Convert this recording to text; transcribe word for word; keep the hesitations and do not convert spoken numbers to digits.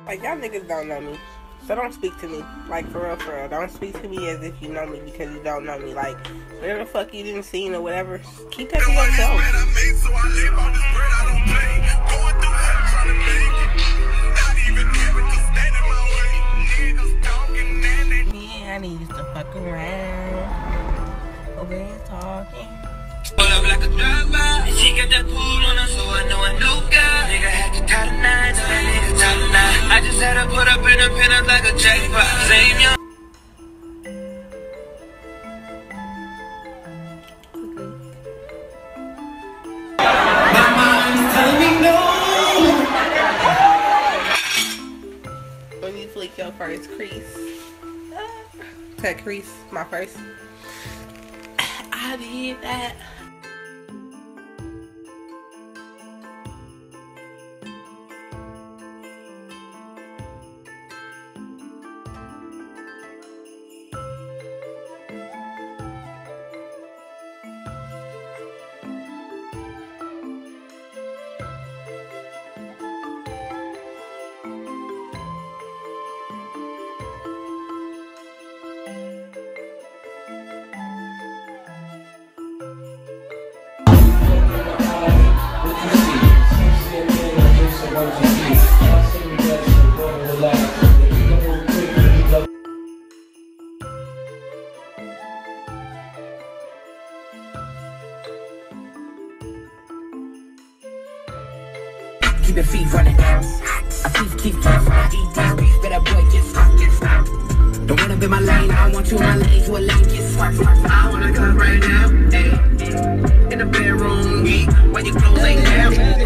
Like, y'all niggas don't know me. So don't speak to me. Like, for real, for real. Don't speak to me as if you know me because you don't know me. Like, whatever the fuck you didn't see or whatever, keep that to yourself. Yeah, I need to fuck around. Over here talking. Pull up like a drive-by. She got that pool on her, so I know a new guy. Nigga had to tie the nine, so that nigga tie the nine. I just had to put up in a pin up like a jackpot. Same young. My mom's telling me no. When you flick your first crease, cut crease, my first. I did that. Keep your feet running down. I keep, keep, keep. I eat this beef, but that boy gets stuck, gets stuck. Don't wanna be my lane, I want you in my lane, to a lane, get swapped. I wanna come right now, ayy. In the bedroom, when your clothes ain't down.